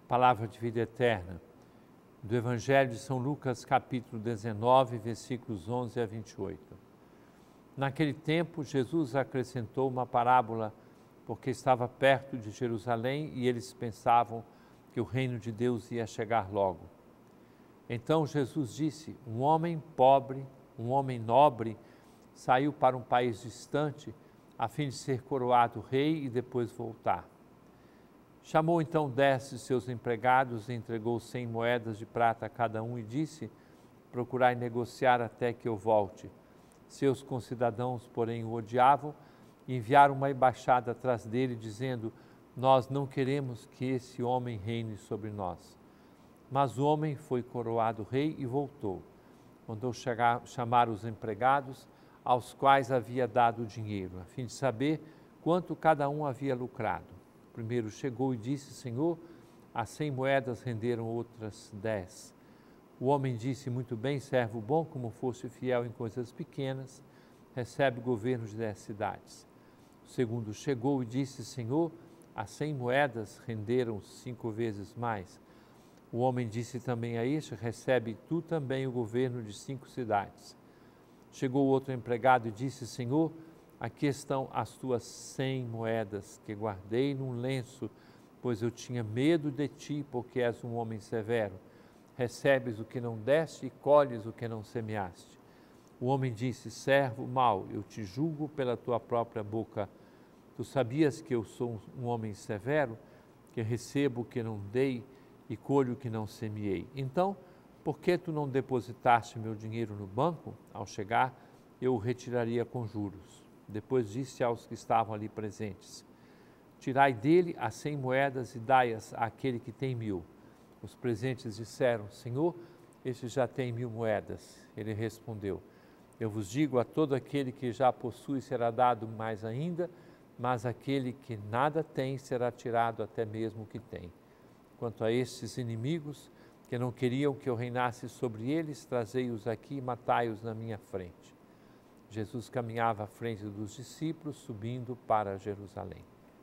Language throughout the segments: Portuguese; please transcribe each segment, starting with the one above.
Palavra de vida eterna, do Evangelho de São Lucas, capítulo 19, versículos 11 a 28. Naquele tempo, Jesus acrescentou uma parábola, porque estava perto de Jerusalém e eles pensavam que o reino de Deus ia chegar logo. Então Jesus disse: um homem pobre, um homem nobre, saiu para um país distante, a fim de ser coroado rei e depois voltar. Chamou então 10 de seus empregados e entregou 100 moedas de prata a cada um e disse: procurai negociar até que eu volte. Seus concidadãos, porém, o odiavam e enviaram uma embaixada atrás dele, dizendo: nós não queremos que esse homem reine sobre nós. Mas o homem foi coroado rei e voltou. Mandou chamar os empregados, aos quais havia dado o dinheiro, a fim de saber quanto cada um havia lucrado. O primeiro chegou e disse: Senhor, as 100 moedas renderam outras 10. O homem disse: muito bem, servo bom, como foste fiel em coisas pequenas, recebe o governo de 10 cidades. O segundo chegou e disse: Senhor, as 100 moedas renderam 5 vezes mais. O homem disse também a este: recebe tu também o governo de 5 cidades. Chegou outro empregado e disse: Senhor, aqui estão as tuas 100 moedas que guardei num lenço, pois eu tinha medo de ti, porque és um homem severo. Recebes o que não deste e colhes o que não semeaste. O homem disse: servo mau, eu te julgo pela tua própria boca. Tu sabias que eu sou um homem severo, que recebo o que não dei e colho o que não semeei. Então, por que tu não depositaste meu dinheiro no banco? Ao chegar, eu o retiraria com juros. Depois disse aos que estavam ali presentes: tirai dele as 100 moedas e dai-as àquele que tem 1000. Os presentes disseram: Senhor, este já tem 1000 moedas. Ele respondeu: eu vos digo, a todo aquele que já possui será dado mais ainda, mas aquele que nada tem será tirado até mesmo o que tem. Quanto a estes inimigos, que não queriam que eu reinasse sobre eles, trazei-os aqui e matai-os na minha frente. Jesus caminhava à frente dos discípulos, subindo para Jerusalém.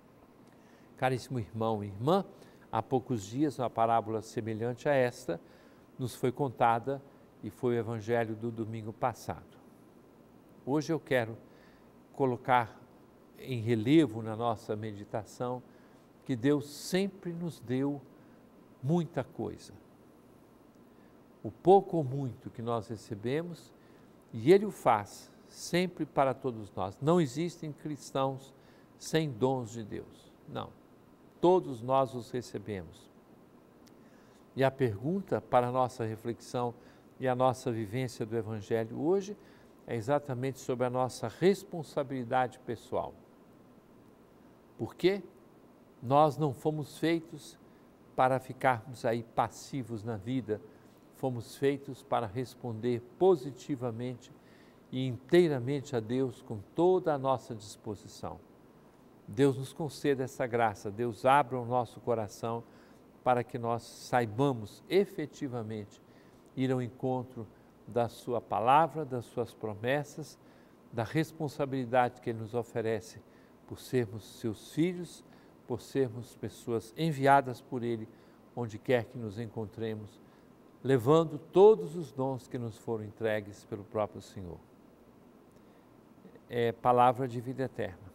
Caríssimo irmão e irmã, há poucos dias, uma parábola semelhante a esta nos foi contada e foi o evangelho do domingo passado. Hoje eu quero colocar em relevo na nossa meditação que Deus sempre nos deu muita coisa. O pouco ou muito que nós recebemos, e Ele o faz sempre para todos nós. Não existem cristãos sem dons de Deus. Não. Todos nós os recebemos. E a pergunta para a nossa reflexão e a nossa vivência do Evangelho hoje é exatamente sobre a nossa responsabilidade pessoal. Porque nós não fomos feitos para ficarmos aí passivos na vida, fomos feitos para responder positivamente e inteiramente a Deus com toda a nossa disposição. Deus nos conceda essa graça, Deus abra o nosso coração para que nós saibamos efetivamente ir ao encontro da sua palavra, das suas promessas, da responsabilidade que Ele nos oferece por sermos seus filhos, por sermos pessoas enviadas por Ele, onde quer que nos encontremos, levando todos os dons que nos foram entregues pelo próprio Senhor. É palavra de vida eterna.